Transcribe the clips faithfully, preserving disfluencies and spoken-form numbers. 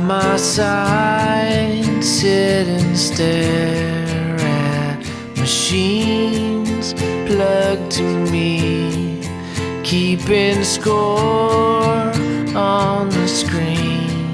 my side, sit and stare at machines plugged to me, keeping score on the screen.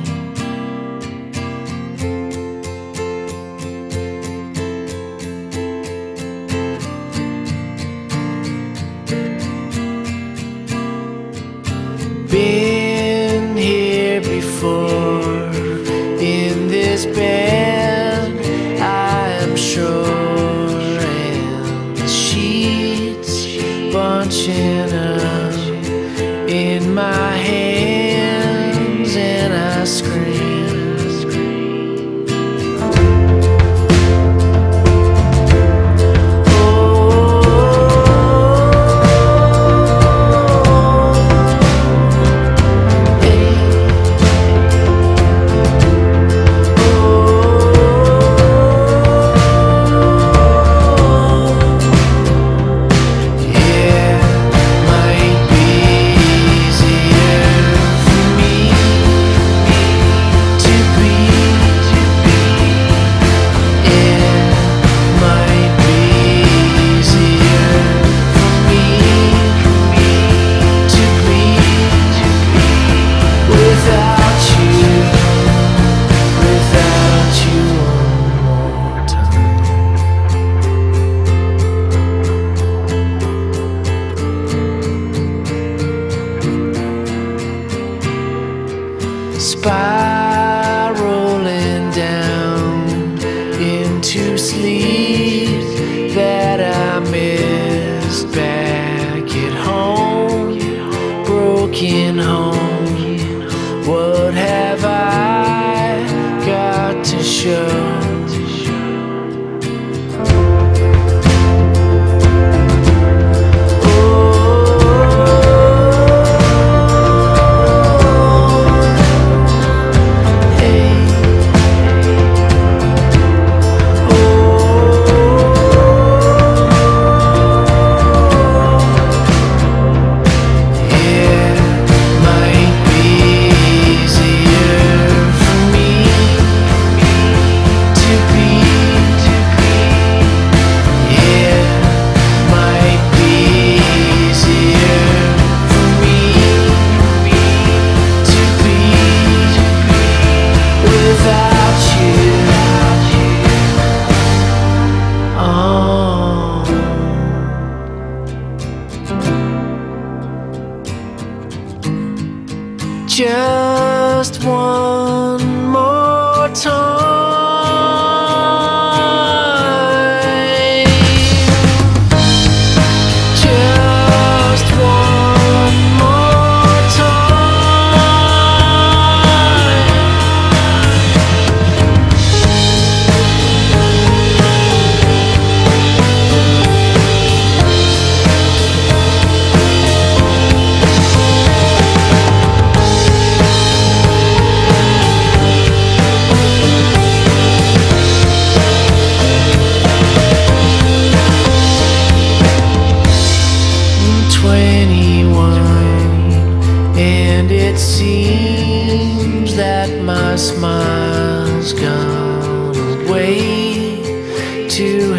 Been here before in this band, I am sure, and the sheets bunching up in my hands, and I scream. Spiraling down into sleep that I missed back at home, broken home. What have I got to show? Just one more time. Just one more time. And it seems that my smile's gone away to